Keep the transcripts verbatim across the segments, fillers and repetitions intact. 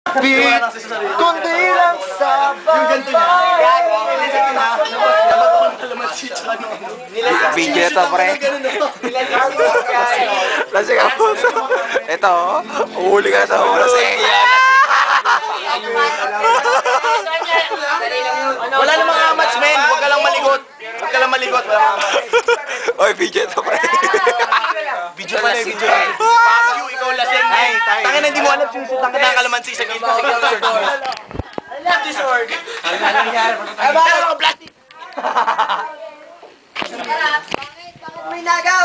Kundi lang sa babae. Video to, pre. Lasing ka po. Ito, uhuli ka sa lasing. Wala namang amats, men. Huwag ka lang maligot. Huwag ka lang maligot. Oy, video to, pre. Video pala, video. Pakyu, ikaw lasing. Tangin na, hindi mo alam yung sutang ka ng kalamansi sa gilid. What is org? Ano nangyari? Ay, bakit ako plastic? Bakit may nagaw?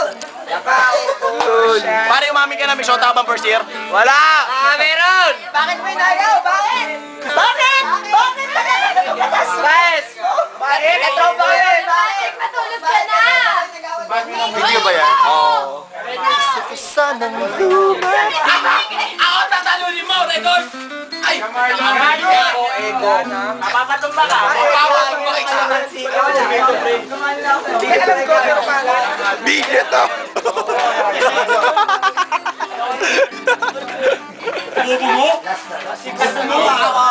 Pare, umami ka na, may shota ka bang first year? Wala! Ah, meron! Bakit may nagaw? Bakit? Bakit? Bakit ka na nagkakas? Stress! Bakit? Ito ba yun? Bakit? Matulog ka na! Video ba yan? Oo. Sanang lumat. Ako tatalunin mo, record! Ay! Ego, ego. Mapapatumba ka. Mapapatumba ka. Hindi ka alam ko, pero pala. Video to. Bubo mo? Bubo mo?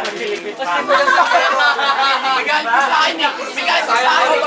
Bigay mo sa akin niya. Bigay mo sa akin.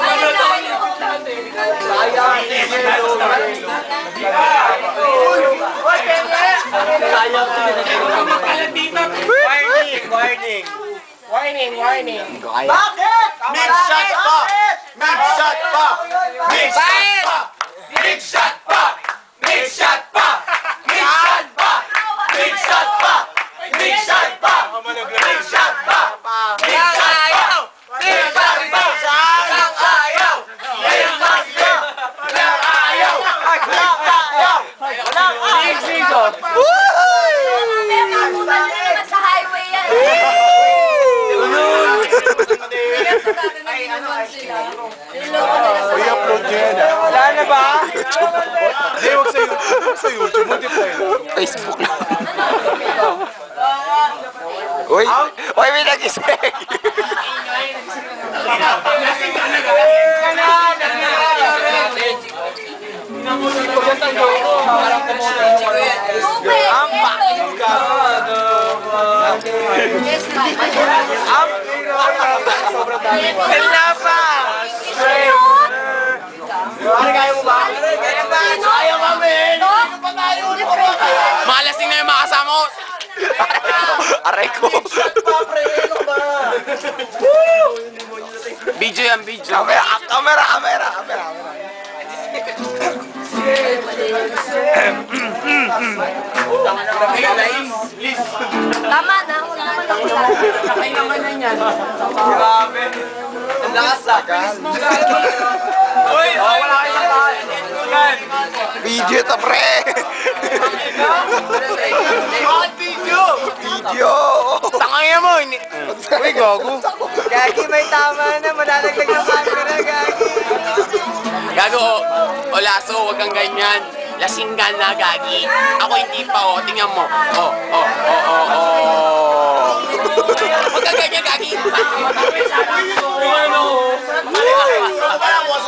Warning! Warning! Warning! Warning! Bakit? Big shot pa! Big shot pa! Big shot pa! Big shot pa! Big shot pa! Big shot pa! Big shot pa! Big shot pa! Big shot pa! Big ayaw! Big shot pa! Walang ayaw! Walang ayaw! Walang ayaw! Walang ayaw! Big shot! Sa highway yan. Ay, ano, sila. I-upload nyo yan ah. Wala na ba? Hindi, huwag sa YouTube. Huwag sa YouTube. Multiply. Facebook lang. Uy, uy, may nag-isig. Ang bakit ka? Up! Sobrang dami mo. Pinapas! Ano kaya mo ba? Kaya ba? Kaya ba, men? Malasing na yung mga kasama ko. Aray ko. Video yan, video. Camera, camera, camera, camera. Tama na, huwag naman ako sa Ay naman na yan. Grabe. Ang lakas ah. Uy, wala kayo sa taas. Video to, pre. Bakit video? Video. Tangaya mo. Uy, gago. Gagi, may tama na. Madadagdag ng camera, Gagi. Gago, o, o laso, huwag kang ganyan. Lasing ka na, Gagi. Ako hindi pa, o. Tingnan mo. O, o, o, o, o. Huwag kang ganyan, Gagi. Ano? Wala mo sa